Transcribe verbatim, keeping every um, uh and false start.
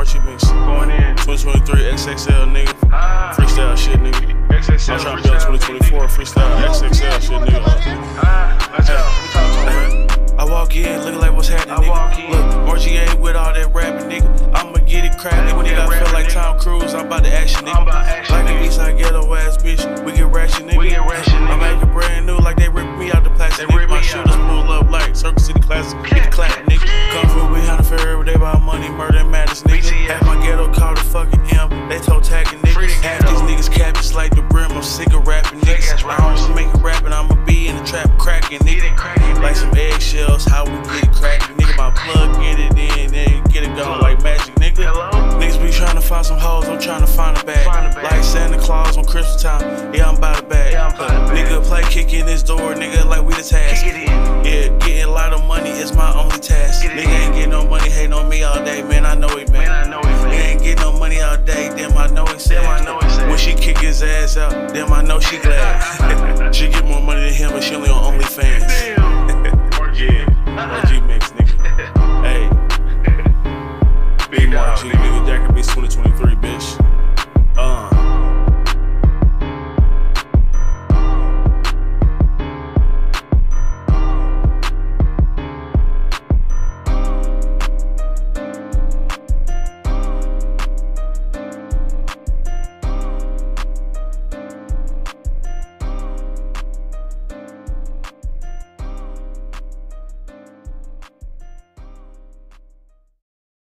markgmix. Going in. twenty twenty-three X X L, nigga. Ah. Freestyle shit, nigga. X X L. I'm trying to build twenty twenty-four freestyle X X L shit, nigga. Ah, let's go. We talk to him, man. I walk in, looking like what's happening, I nigga. walk in. Look, markgmix with all that rapping, nigga. I'ma get it crackin', nigga. I feel like Tom Cruise. I'm about to action, nigga. I'm about action, like the nigga. Eastside ghetto ass bitch. We get ratchet, nigga. We get ratchet, nigga. I'm acting brand new, like they ripped me out the plastic. They Nigga. rip My me shooters pull up like Circle City Classic. Get the clap, nigga. Come from behind the fair every day about money, murder, and madness, nigga. Half my ghetto called the fucking M. They toe tagging niggas. Half these niggas cap just like the brim. I'm sick of rapping, niggas. I don't make it rapping. I'ma be in the trap cracking, nigga. Like some eggshells, how we get it cracking, nigga. My plug get it in, then get it going like magic, nigga. Niggas be trying to find some hoes, I'm trying to find a bag. Like Santa Claus on Christmas time, yeah, I'm about to bag. Nigga play kick in this door, nigga, like we the task. Yeah, getting a lot of money is my only task. Nigga ain't getting no money, hating on me all day, man, I know it, man. Nigga ain't getting no money all day, damn, I know it sad. When she kick his ass out, damn, I know she glad. She get more money than him, but she only on only